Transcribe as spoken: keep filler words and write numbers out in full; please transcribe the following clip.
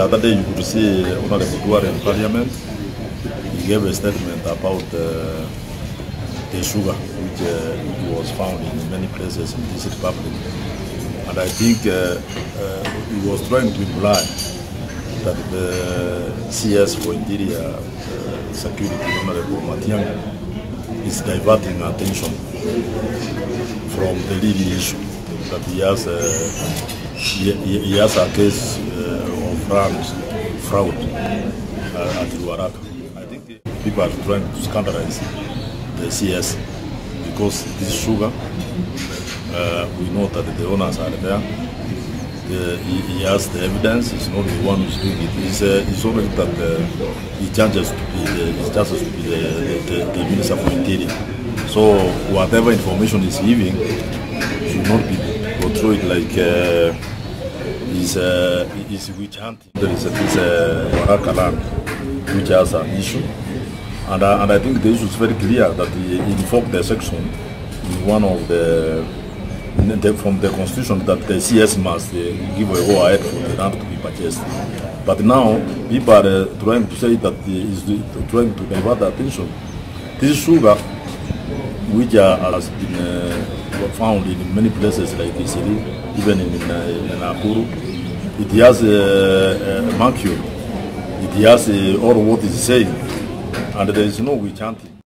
the other day you could see Honorable Duale in Parliament. He gave a statement about uh, the sugar which uh, was found in many places in this republic. And I think uh, uh, he was trying to imply that the C S for Interior uh, Security, Honorable Matiang'i, is diverting attention from the leading issue that he has. Uh, he, he has a case uh, of fraud, fraud uh, at Ruaraka. I think people are trying to scandalize the C S because this sugar, uh, we know that the owners are there. The, he, he has the evidence. He's not the one who's doing it. He's, uh, he's already that uh, he charges to be the, he charges to be the, the, the Minister for Interior. So whatever information he's giving should not be portrayed like uh, he's, uh, he's witch hunting. There is a, this uh, Ruaraka land which has an issue, and, uh, and I think the issue is very clear that he invoked the section in one of the from the constitution that the C S must uh, give a go ahead for the land to be purchased. But now people are uh, trying to say that he is trying to divert the attention. This sugar, which uh, has been uh, found in many places like Isili, even in, uh, in Nakuru, it has a, a mercury. It has uh, all what is saying, and there is no witch hunting.